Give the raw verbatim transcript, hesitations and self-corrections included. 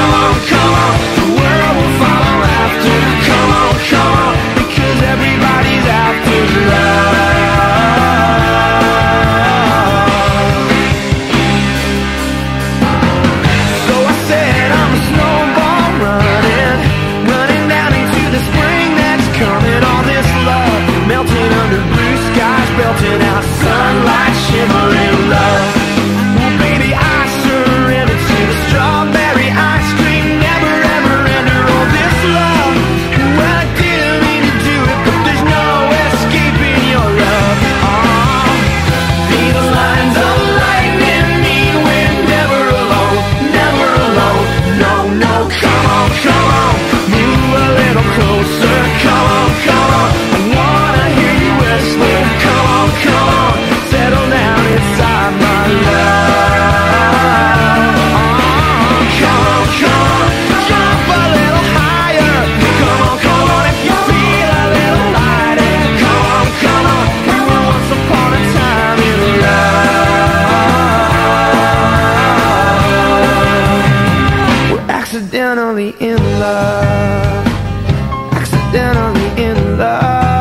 come on, come on. The world will follow after. Come on, come on, because everybody's after love. So I said I'm a snowball running, running down into the spring that's coming. All this love melting under blue skies, belting out sunlight, shimmering love. Well, baby, I surrender to the strawberry ice cream, never ever ender all this love. Well, I didn't mean to do it, but there's no escaping your love. Oh, these lines of lightning mean we're never alone, never alone. No, no, come on, come on, move a little closer. Come on, come on, I wanna hear you whistling. Come on, come on, settle down inside my love. Oh, come on, come on, jump a little higher. Come on, come on, if you feel a little lighter. Come on, come on, we were once upon a time in love. We're accidentally in love, accidentally in love.